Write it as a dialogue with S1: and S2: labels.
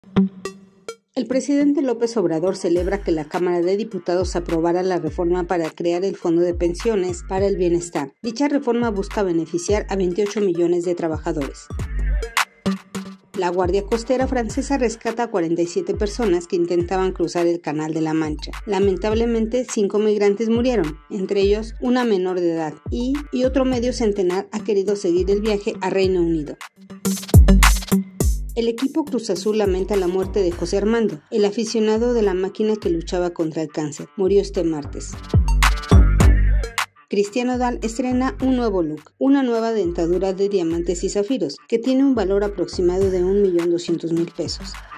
S1: El presidente López Obrador celebra que la Cámara de Diputados aprobara la reforma para crear el Fondo de Pensiones para el Bienestar. Dicha reforma busca beneficiar a 28 millones de trabajadores. La Guardia Costera francesa rescata a 47 personas que intentaban cruzar el Canal de la Mancha. Lamentablemente, 5 migrantes murieron, entre ellos una menor de edad, y otro medio centenar ha querido seguir el viaje a Reino Unido. El equipo Cruz Azul lamenta la muerte de José Armando, el aficionado de la máquina que luchaba contra el cáncer. Murió este martes. Cristian Nodal estrena un nuevo look, una nueva dentadura de diamantes y zafiros, que tiene un valor aproximado de $1.200.000.